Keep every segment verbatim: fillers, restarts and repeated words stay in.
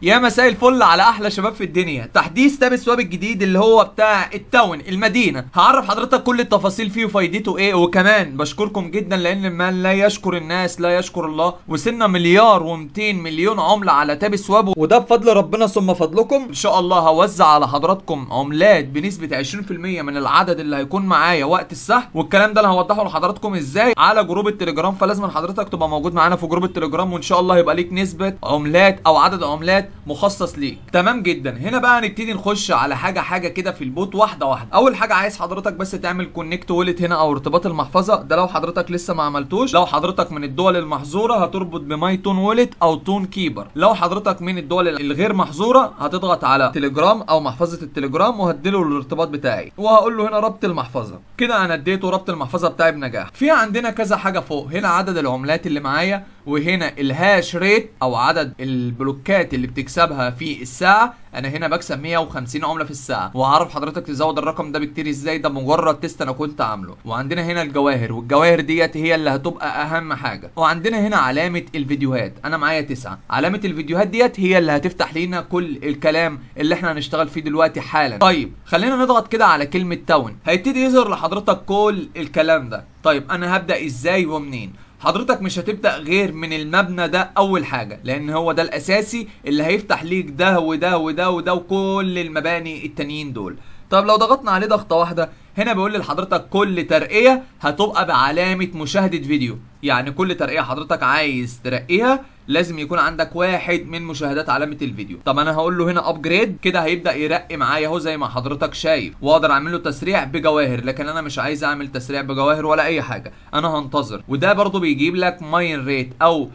يا مساء الفل على احلى شباب في الدنيا. تحديث تاب السواب الجديد اللي هو بتاع التاون المدينه، هعرف حضرتك كل التفاصيل فيه وفايدته ايه، وكمان بشكركم جدا لان المال لا يشكر الناس لا يشكر الله. وصلنا مليار ومئتين مليون عمله على تاب السواب، وده بفضل ربنا ثم فضلكم. ان شاء الله هوزع على حضراتكم عملات بنسبه عشرين في المية من العدد اللي هيكون معايا وقت السحب، والكلام ده انا هوضحه لحضراتكم ازاي على جروب التليجرام. فلازم حضرتك تبقى موجود معانا في جروب التليجرام، وان شاء الله يبقى ليك نسبه عملات او عدد عملات مخصص ليك. تمام جدا. هنا بقى هنبتدي نخش على حاجه حاجه كده في البوت واحده واحده. اول حاجه عايز حضرتك بس تعمل كونكت وولت هنا او ارتباط المحفظه، ده لو حضرتك لسه ما عملتوش. لو حضرتك من الدول المحظوره هتربط بماي تون وولت او تون كيبر. لو حضرتك من الدول الغير محظوره هتضغط على تليجرام او محفظه التليجرام وهديله الارتباط بتاعي وهقول له هنا ربط المحفظه. كده انا اديته ربط المحفظه بتاعي بنجاح. في عندنا كذا حاجه فوق هنا، عدد العملات اللي معايا، وهنا الهاش ريت او عدد البلوكات اللي بتكسبها في الساعه. انا هنا بكسب مية وخمسين عمله في الساعه، وهعرف حضرتك تزود الرقم ده بكتير ازاي، ده مجرد تيست انا كنت عامله. وعندنا هنا الجواهر، والجواهر ديت هي اللي هتبقى اهم حاجه. وعندنا هنا علامه الفيديوهات، انا معايا تسعه. علامه الفيديوهات ديت هي اللي هتفتح لينا كل الكلام اللي احنا هنشتغل فيه دلوقتي حالا. طيب خلينا نضغط كده على كلمه تاون، هيبتدي يظهر لحضرتك كل الكلام ده. طيب انا هبدا ازاي ومنين؟ حضرتك مش هتبدأ غير من المبنى ده أول حاجة، لأن هو ده الأساسي اللي هيفتح ليك ده وده وده وده وكل المباني التانيين دول. طب لو ضغطنا عليه ضغطة واحدة هنا بيقول لحضرتك كل ترقية هتبقى بعلامة مشاهدة فيديو. يعني كل ترقية حضرتك عايز ترقيها لازم يكون عندك واحد من مشاهدات علامة الفيديو. طب انا هقول له هنا ابجريد، كده هيبدأ يرقي معايا اهو زي ما حضرتك شايف، واقدر اعمل له تسريع بجواهر. لكن انا مش عايز اعمل تسريع بجواهر ولا اي حاجة، انا هنتظر. وده برضو بيجيب لك ماين ريت او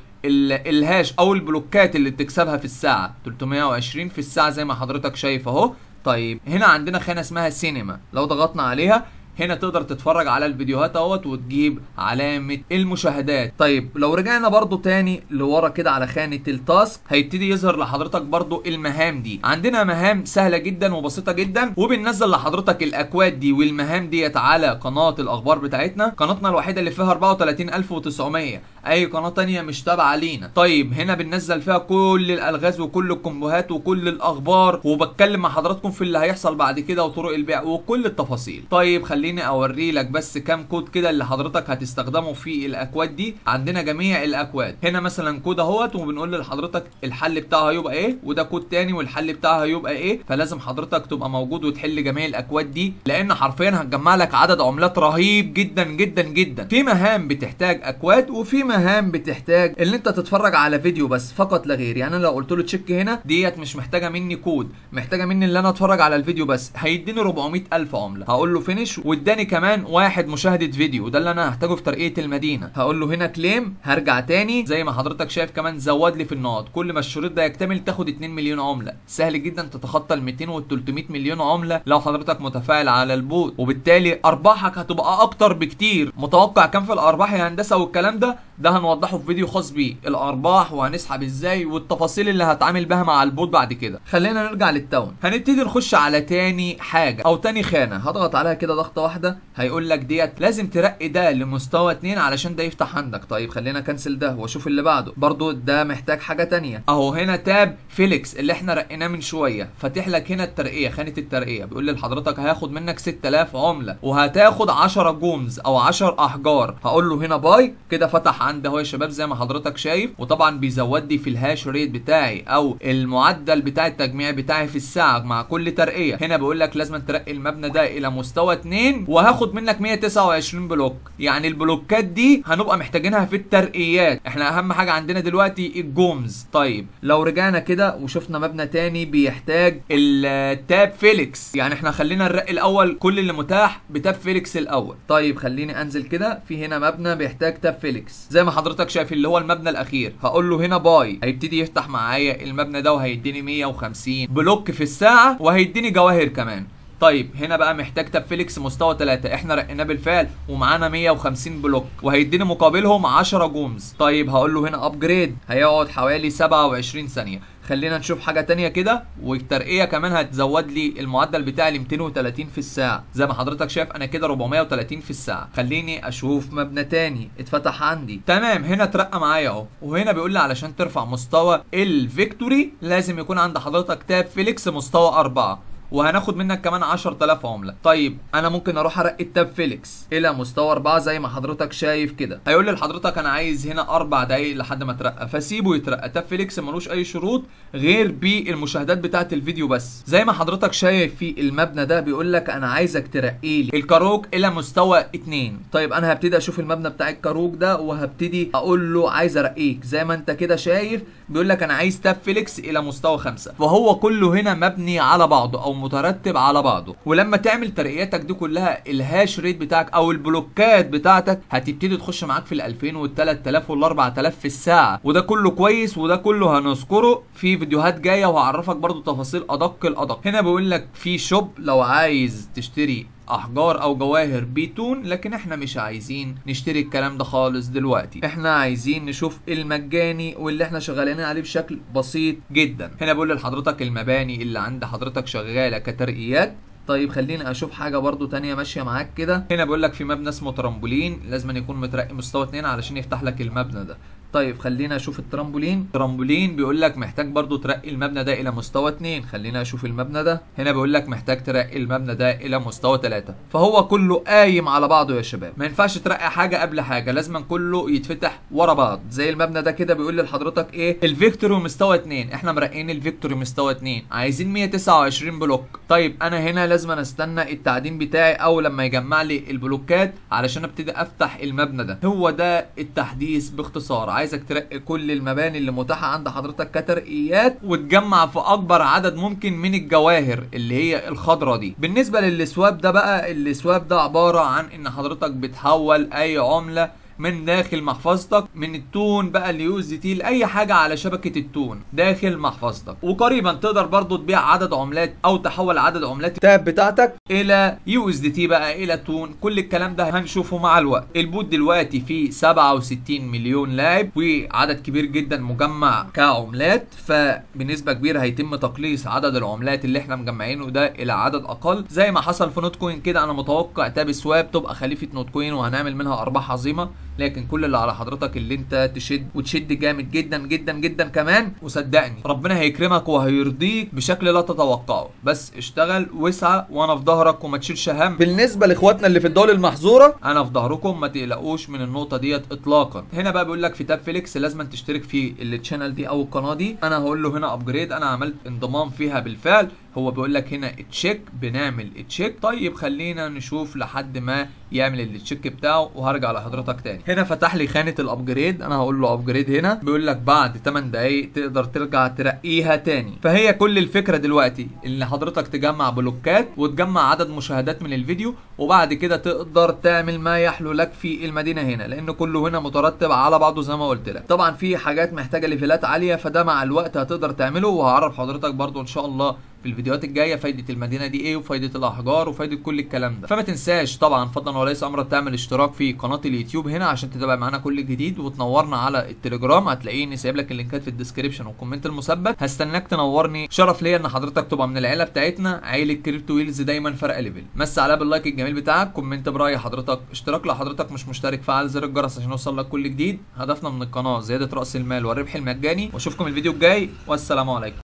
الهاش او البلوكات اللي بتكسبها في الساعة، تلتمية وعشرين في الساعة زي ما حضرتك شايف اهو. طيب هنا عندنا خانة اسمها سينما، لو ضغطنا عليها هنا تقدر تتفرج على الفيديوهات اهوت وتجيب علامة المشاهدات. طيب لو رجعنا برضو تاني لورا كده على خانة التاسك هيبتدي يظهر لحضرتك برضو المهام دي. عندنا مهام سهلة جدا وبسيطة جدا، وبننزل لحضرتك الاكواد دي والمهام ديت على قناة الاخبار بتاعتنا، قناتنا الوحيدة اللي فيها اربعة وتلاتين الف وتسعمية، اي قناة تانية مش تابعة لينا. طيب هنا بننزل فيها كل الالغاز وكل الكومبوهات وكل الاخبار، وبتكلم مع حضراتكم في اللي هيحصل بعد كده وطرق البيع وكل التفاصيل. طيب خلينا خليني اوري لك بس كام كود كده اللي حضرتك هتستخدمه في الاكواد دي. عندنا جميع الاكواد هنا، مثلا كود اهوت وبنقول لحضرتك الحل بتاعه هيبقى ايه، وده كود تاني والحل بتاعه هيبقى ايه. فلازم حضرتك تبقى موجود وتحل جميع الاكواد دي، لان حرفيا هتجمع لك عدد عملات رهيب جدا جدا جدا. في مهام بتحتاج اكواد، وفي مهام بتحتاج ان انت تتفرج على فيديو بس فقط لا غير. يعني انا لو قلت له تشيك هنا ديت مش محتاجه مني كود، محتاجه مني ان انا اتفرج على الفيديو بس، هيديني اربعمية الف عمله. هقول له فينيش، واداني كمان واحد مشاهده فيديو، ده اللي انا هحتاجه في ترقيه المدينه. هقول له هنا كليم، هرجع تاني زي ما حضرتك شايف كمان زود لي في النقط. كل ما الشريط ده يكتمل تاخد اتنين مليون عمله. سهل جدا تتخطى ال مئتين وال تلتمية مليون عمله لو حضرتك متفاعل على البوت، وبالتالي ارباحك هتبقى اكتر بكتير. متوقع كام في الارباح يا هندسه والكلام ده؟ ده هنوضحه في فيديو خاص بيه، الارباح وهنسحب ازاي والتفاصيل اللي هتعامل بها مع البوت بعد كده. خلينا نرجع للتاون، هنبتدي نخش على تاني حاجه او تاني خانه. هضغط عليها كده ضغطه واحده هيقول لك ديت لازم ترقي ده لمستوى اتنين علشان ده يفتح عندك. طيب خلينا كنسل ده واشوف اللي بعده، برضو ده محتاج حاجه تانيه اهو. هنا تاب فيليكس اللي احنا رقيناه من شويه، فاتح لك هنا الترقيه، خانه الترقيه بيقول لي لحضرتك هياخد منك ستة آلاف عمله وهتاخد عشرة جومز او عشرة احجار. هقول له هنا باي، كده فتح عندي اهو يا شباب زي ما حضرتك شايف. وطبعا بيزود لي في الهاش ريت بتاعي او المعدل بتاع التجميع بتاعي في الساعه مع كل ترقيه. هنا بيقول لك لازم ترقي المبنى ده الى مستوى اتنين وهاخد منك مية وتسعة وعشرين بلوك. يعني البلوكات دي هنبقى محتاجينها في الترقيات، احنا اهم حاجه عندنا دلوقتي الجومز. طيب لو رجعنا كده وشفنا مبنى تاني بيحتاج التاب فيليكس، يعني احنا خلينا نرقي الاول كل اللي متاح بتاب فيليكس الاول. طيب خليني انزل كده، في هنا مبنى بيحتاج تاب فيليكس زي ما حضرتك شايف اللي هو المبنى الاخير. هقول له هنا باي، هيبتدي يفتح معايا المبنى ده وهيديني مية وخمسين بلوك في الساعه وهيديني جواهر كمان. طيب هنا بقى محتاج تاب فيليكس مستوى تلاتة، احنا رقيناه بالفعل ومعانا مية وخمسين بلوك وهيديني مقابلهم عشرة جومز. طيب هقول له هنا ابجريد، هيقعد حوالي سبعة وعشرين ثانيه. خلينا نشوف حاجه تانية كده، والترقيه كمان هتزود لي المعدل بتاعي ل مئتين وثلاثين في الساعه. زي ما حضرتك شايف انا كده أربعمائة وثلاثين في الساعه. خليني اشوف مبنى تاني اتفتح عندي. تمام، هنا اترقى معايا اهو، وهنا بيقول لي علشان ترفع مستوى الفيكتوري لازم يكون عند حضرتك تاب فيليكس مستوى أربعة، وهناخد منك كمان عشرة آلاف عمله. طيب انا ممكن اروح ارقي التاب فيليكس الى مستوى أربعة زي ما حضرتك شايف كده. هيقول لي لحضرتك انا عايز هنا اربع دقايق لحد ما اترقى، فسيبه يترقى. تاب فيليكس ملوش اي شروط غير بالمشاهدات بتاعه الفيديو بس. زي ما حضرتك شايف في المبنى ده بيقول لك انا عايزك ترقي لي الكاروج الى مستوى اتنين. طيب انا هبتدي اشوف المبنى بتاع الكاروج ده وهبتدي اقول له عايز ارقيك. زي ما انت كده شايف بيقول لك انا عايز تاب فيليكس الى مستوى خمسة، فهو كله هنا مبني على بعضه او مترتب على بعضه. ولما تعمل ترقياتك دي كلها الهاش ريت بتاعك او البلوكات بتاعتك هتبتدي تخش معاك في ال ألفين وال ثلاثة آلاف وال أربعة آلاف في الساعه، وده كله كويس، وده كله هنذكره في فيديوهات جايه وهعرفك برضو تفاصيل ادق الادق. هنا بيقول لك في شوب لو عايز تشتري احجار او جواهر بيتون، لكن احنا مش عايزين نشتري الكلام ده خالص دلوقتي، احنا عايزين نشوف المجاني واللي احنا شغالين عليه بشكل بسيط جدا. هنا بقول لحضرتك المباني اللي عند حضرتك شغاله كترقيات. طيب خليني اشوف حاجه برضو تانية ماشيه معاك كده. هنا بقول لك في مبنى اسمه ترامبولين لازم يكون مترقي مستوى اتنين علشان يفتح لك المبنى ده. طيب خلينا اشوف الترامبولين. الترامبولين بيقول لك محتاج برضو ترقي المبنى ده الى مستوى اتنين. خلينا اشوف المبنى ده. هنا بيقول لك محتاج ترقي المبنى ده الى مستوى تلاتة. فهو كله قايم على بعضه يا شباب، ما ينفعش ترقي حاجه قبل حاجه، لازم كله يتفتح ورا بعض. زي المبنى ده كده بيقول لحضرتك ايه الفيكتوري مستوى اتنين، احنا مرقين الفيكتوري مستوى اتنين، عايزين مية وتسعة وعشرين بلوك. طيب انا هنا لازم استنى التعدين بتاعي او لما يجمع لي البلوكات علشان ابتدي افتح المبنى ده. هو ده التحديث باختصار. عايزك ترقي كل المباني اللي متاحه عند حضرتك كترقيات وتجمع في اكبر عدد ممكن من الجواهر اللي هي الخضراء دي. بالنسبه للسواب ده بقى، السواب ده عباره عن ان حضرتك بتحول اي عمله من داخل محفظتك، من التون بقى اليو اس دي تي لاي حاجه على شبكه التون داخل محفظتك. وقريبا تقدر برضو تبيع عدد عملات او تحول عدد عملات التاب بتاعتك الى يو اس دي تي بقى الى تون. كل الكلام ده هنشوفه مع الوقت. البوت دلوقتي فيه سبعة وستين مليون لاعب وعدد كبير جدا مجمع كعملات، فبنسبه كبيره هيتم تقليص عدد العملات اللي احنا مجمعينه ده الى عدد اقل زي ما حصل في نوت كوين كده. انا متوقع تاب سواب تبقى خليفه نوت كوين وهنعمل منها ارباح عظيمه، لكن كل اللي على حضرتك اللي انت تشد وتشد جامد جدا جدا جدا كمان، وصدقني ربنا هيكرمك وهيرضيك بشكل لا تتوقعه. بس اشتغل واسعى وانا في ظهرك وما تشيلش هم. بالنسبه لاخواتنا اللي في الدول المحظوره انا في ظهركم، ما تقلقوش من النقطه ديت اطلاقا. هنا بقى بيقول لك في تاب فيليكس لازم تشترك في التشانل دي او القناه دي. انا هقول له هنا ابجريد، انا عملت انضمام فيها بالفعل. هو بيقول لك هنا تشيك، بنعمل تشيك. طيب خلينا نشوف لحد ما يعمل التشيك بتاعه وهرجع لحضرتك تاني. هنا فتح لي خانه الابجريد، انا هقول له ابجريد. هنا بيقول لك بعد تمن دقايق تقدر ترجع ترقيها تاني. فهي كل الفكره دلوقتي ان حضرتك تجمع بلوكات وتجمع عدد مشاهدات من الفيديو، وبعد كده تقدر تعمل ما يحلو لك في المدينه هنا، لان كله هنا مترتب على بعضه زي ما قلت لك. طبعا في حاجات محتاجه ليفلات عاليه، فده مع الوقت هتقدر تعمله، وهعرف حضرتك برضو ان شاء الله في الفيديوهات الجايه فايده المدينه دي ايه وفايده الاحجار وفايده كل الكلام ده. فما تنساش طبعا فضلا وليس امرا تعمل اشتراك في قناه اليوتيوب هنا عشان تتابع معانا كل جديد، وتنورنا على التليجرام. هتلاقيني سايب لك اللينكات في الديسكريبشن والكومنت المثبت. هستناك تنورني، شرف ليا ان حضرتك تبقى من العيله بتاعتنا، عيله كريبتو ويلز دايما فرق ليفل. مس عليها باللايك الجميل بتاعك، كومنت براي حضرتك، اشتراك لو حضرتك مش مشترك، فعل زر الجرس عشان يوصل لك كل جديد. هدفنا من القناه زياده راس المال والربح المجاني، واشوفكم الفيديو الجاي والسلام عليكم.